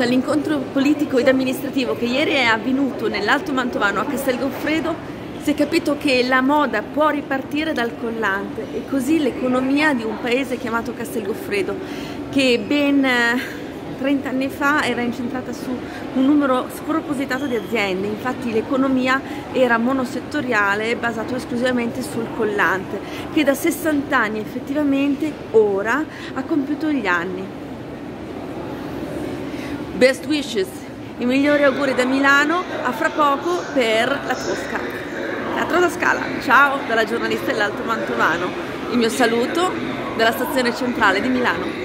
Dall'incontro politico ed amministrativo che ieri è avvenuto nell'Alto Mantovano a Castel Goffredo si è capito che la moda può ripartire dal collante, e così l'economia di un paese chiamato Castel Goffredo, che ben 30 anni fa era incentrata su un numero spropositato di aziende. Infatti l'economia era monosettoriale, basato esclusivamente sul collante, che da 60 anni effettivamente ora ha compiuto gli anni. Best wishes, i migliori auguri da Milano, a fra poco per la Tosca. Teatro alla Scala, ciao dalla giornalista dell'Alto Mantovano, il mio saluto dalla stazione centrale di Milano.